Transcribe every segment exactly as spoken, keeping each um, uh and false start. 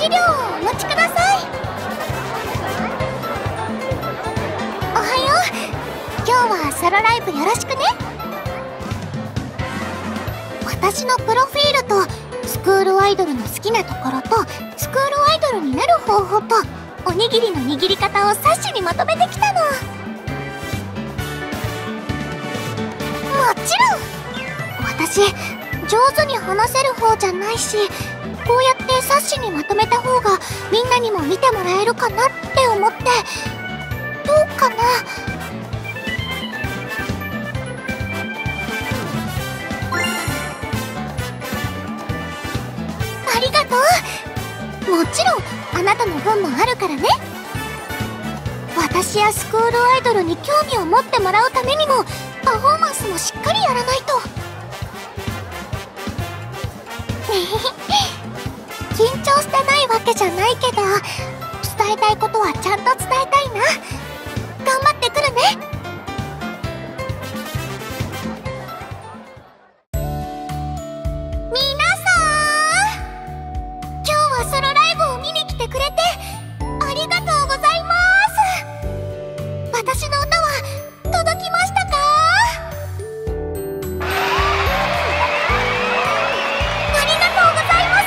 資料をお持ちください。おはよう。今日はソロライブよろしくね。私のプロフィールとスクールアイドルの好きなところとスクールアイドルになる方法とおにぎりの握り方を冊子にまとめてきたの。もちろん私上手に話せる方じゃないし、こうやって冊子にまとめた方がみんなにも見てもらえるかなって思って。どうかな。ありがとう。もちろんあなたの分もあるからね。私やスクールアイドルに興味を持ってもらうためにもパフォーマンスもしっかりやらないと。緊張してないわけじゃないけど、伝えたいことはちゃんと伝えたいな。頑張ってくるね。皆さん、今日はソロライブを見に来てくれてありがとうございます。私の歌は届きましたか？ありがとうございます。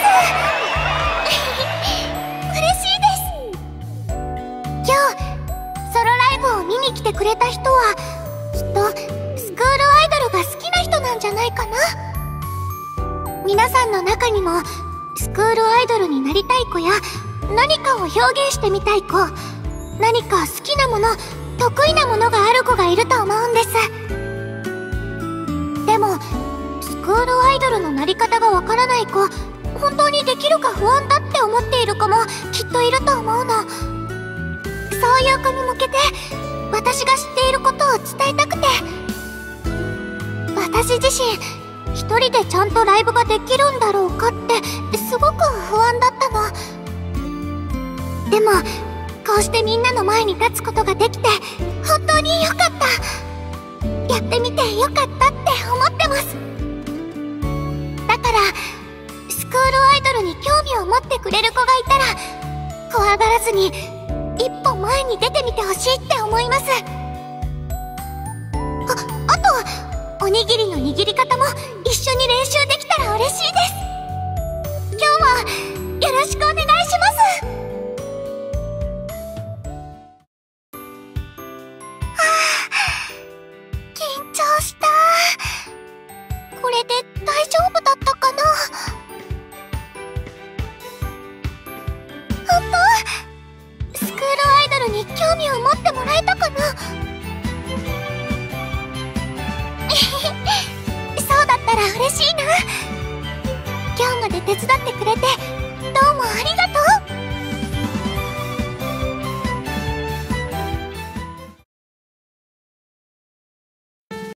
嬉しいです。今日ソロライブを見に来てくれた人はきっとスクールアイドルが好きな人なんじゃないかな。皆さんの中にもスクールアイドルになりたい子や何かを表現してみたい子、何か好きなもの、得意なものがある子がいると思うんです。でもスクールアイドルのなり方がわからない子、本当にできるか不安だって思っている子もきっといると思うの。そういう子に向けて私が知っていることを伝えたくて。私自身一人でちゃんとライブができるんだろうかってすごく不安だったの。でもこうしてみんなの前に立つことができて本当に良かった。やってみて良かったって思ってます。だからスクールアイドルに興味を持ってくれる子がいたら怖がらずに一歩前に出てみてほしいって思います。あ、あとおにぎりの握り方も一緒に練習できたら嬉しいです。今日はよろしくお願いします。はあ、緊張した。これで大丈夫だったかな。本当？スクールアイドルに興味を持ってもらえたかな。